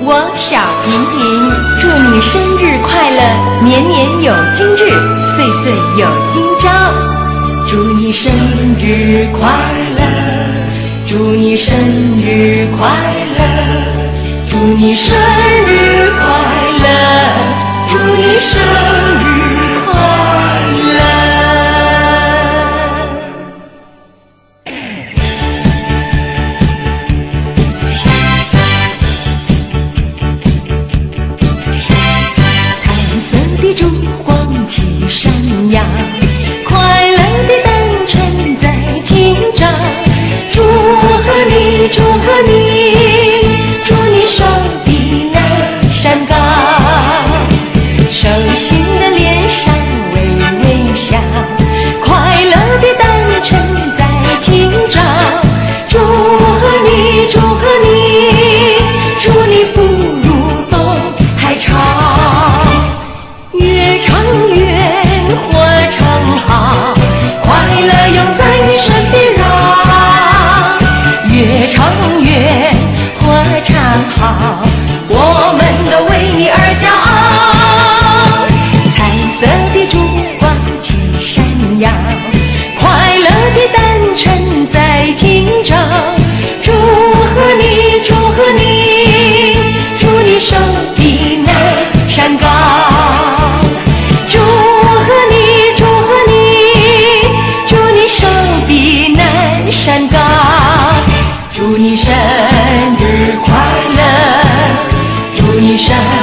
我小平平，祝你生日快乐，年年有今日，岁岁有今朝。祝你生日快乐，祝你生日快乐，祝你生日快乐，祝你生日快乐。烛光起闪耀，快乐的诞辰在今朝。祝贺你，祝贺你，祝你双臂能闪高，手心的脸上微微笑，快乐的诞辰在今朝。祝贺你，祝贺你，祝你福如东海潮。越长远，活长好，快乐永在你身边绕。越长远，活长好，我们都为你而骄傲。彩色的烛光起闪耀，快乐的诞辰在今朝。祝贺你，祝贺你，祝你手臂能闪高。山高，祝你生日快乐，祝你生